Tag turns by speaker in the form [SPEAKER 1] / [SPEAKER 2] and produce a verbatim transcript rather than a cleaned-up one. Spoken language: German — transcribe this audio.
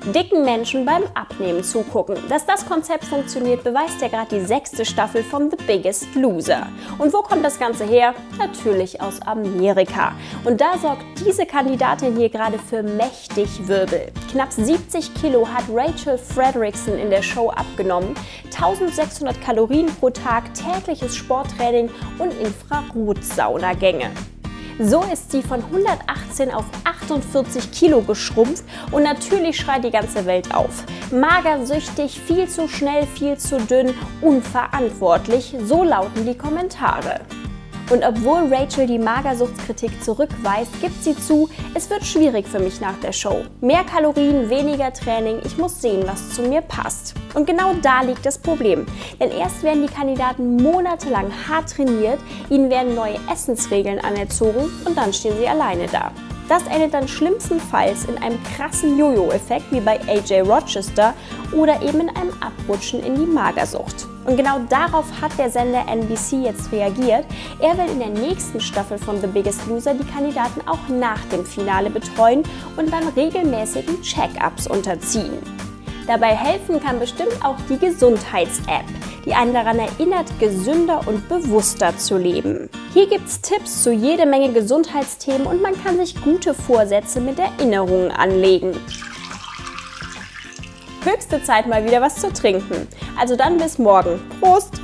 [SPEAKER 1] Dicken Menschen beim Abnehmen zugucken. Dass das Konzept funktioniert, beweist ja gerade die sechste Staffel von The Biggest Loser. Und wo kommt das Ganze her? Natürlich aus Amerika. Und da sorgt diese Kandidatin hier gerade für mächtig Wirbel. Knapp siebzig Kilo hat Rachel Fredrickson in der Show abgenommen, eintausendsechshundert Kalorien pro Tag, tägliches Sporttraining und Infrarotsaunagänge. So ist sie von hundertachtzehn auf achtundvierzig Kilo geschrumpft und natürlich schreit die ganze Welt auf. Magersüchtig, viel zu schnell, viel zu dünn, unverantwortlich, so lauten die Kommentare. Und obwohl Rachel die Magersuchtskritik zurückweist, gibt sie zu, es wird schwierig für mich nach der Show. Mehr Kalorien, weniger Training, ich muss sehen, was zu mir passt. Und genau da liegt das Problem. Denn erst werden die Kandidaten monatelang hart trainiert, ihnen werden neue Essensregeln anerzogen und dann stehen sie alleine da. Das endet dann schlimmstenfalls in einem krassen Jojo-Effekt wie bei A J Rochester oder eben in einem Abrutschen in die Magersucht. Und genau darauf hat der Sender N B C jetzt reagiert. Er will in der nächsten Staffel von The Biggest Loser die Kandidaten auch nach dem Finale betreuen und dann regelmäßigen Check-ups unterziehen. Dabei helfen kann bestimmt auch die Gesundheits-App, die einen daran erinnert, gesünder und bewusster zu leben. Hier gibt es Tipps zu jede Menge Gesundheitsthemen und man kann sich gute Vorsätze mit Erinnerungen anlegen. Höchste Zeit, mal wieder was zu trinken. Also dann bis morgen. Prost!